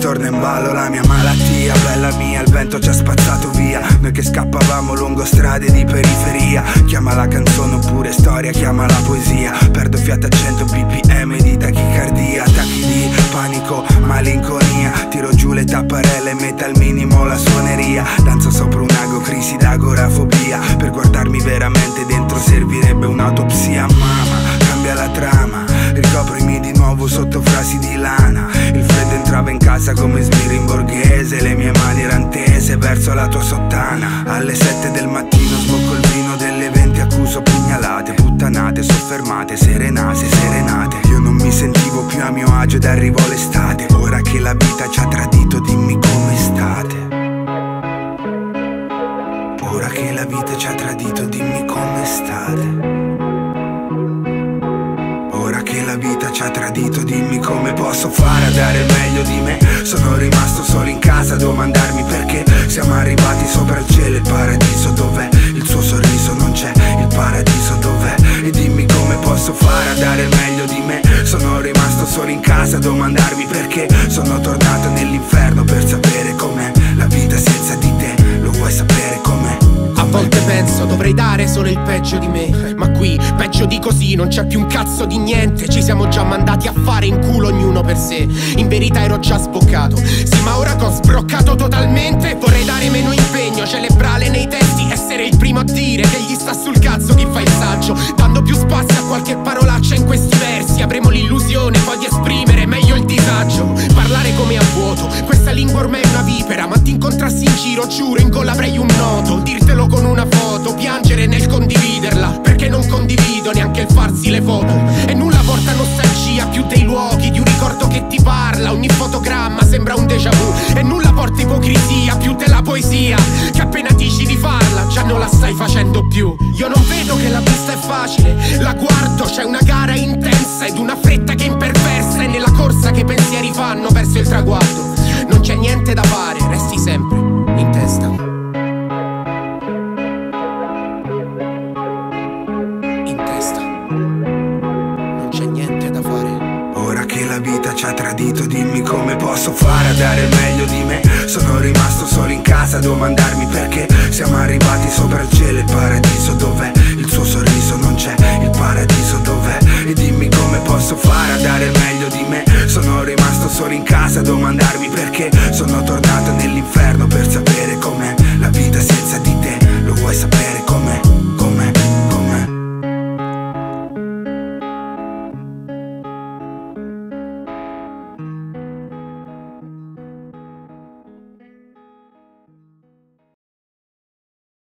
torna in ballo la mia malattia. Bella mia, il vento ci ha spazzato via, noi che scappavamo lungo strade di periferia. Chiama la canzone oppure storia, chiama la poesia. Perdo fiato a 100 bpm di tachicardia. Attacchi di panico, malinconia. Tiro giù le tapparelle, metta al minimo la suoneria. Danzo sopra un ago, crisi d'agorafobia. Per guardarmi veramente dentro servirebbe un'autopsia. Mamma, cambia la trama, ricoprimi di nuovo sotto frasi di lana. Il freddo entrava in casa come sbirro in borghese. Le mie mani eran tese verso la tua sottana. Alle 7 del mattino sbocco il vino delle 20, accuso pugnalate, puttanate, soffermate, serenate, serenate. Io non mi sentivo più a mio agio ed arrivò l'estate. Ora che la vita ci ha tradito dimmi come state. Ora che la vita ci ha tradito dimmi come state. Ora che la vita ci ha tradito dimmi come posso fare a dare il meglio di me. Sono rimasto solo in casa a domandarmi perché. Siamo arrivati sopra il cielo, il paradiso dov'è? Il suo sorriso non c'è, il paradiso dov'è? E dimmi come posso fare a dare il meglio di me. Sono rimasto solo in casa a domandarmi perché. Sono tornato nell'inferno per sapere com'è la vita senza di te. Lo vuoi sapere com'è? A volte penso dovrei dare solo il peggio di me, ma qui peggio di così non c'è più un cazzo di niente. Ci siamo già mandati a fare in culo ognuno per sé. In verità ero già sboccato, sì, ma ora che ho sbroccato totalmente vorrei dare meno impegno, celebrare nei testi, essere il primo a dire che gli sta sul cazzo chi fa il saggio. Dando più spazio a qualche parolaccia in questi versi avremo l'illusione poi di esprimere meglio il disagio. Parlare come a vuoto, questa lingua ormai è una vipera, ma ti incontrassi in giro giuro in gola avrei un noto. Dirtelo con una foto, piangere nel condividerla, perché non condivido neanche il farsi le foto. E nulla porta nostalgia più dei luoghi, di un ricordo che ti parla. Ogni fotogramma sembra un déjà vu. E nulla porta ipocrisia più della poesia, che appena dici di farla già non la stai facendo più. Io non vedo che la pista è facile, la guardo, c'è una gara intensa ed una fretta che imperversa. E nella corsa che i pensieri fanno verso il traguardo non c'è niente da fare, resti sempre in testa. La vita ci ha tradito, dimmi come posso fare a dare il meglio di me. Sono rimasto solo in casa a domandarmi perché.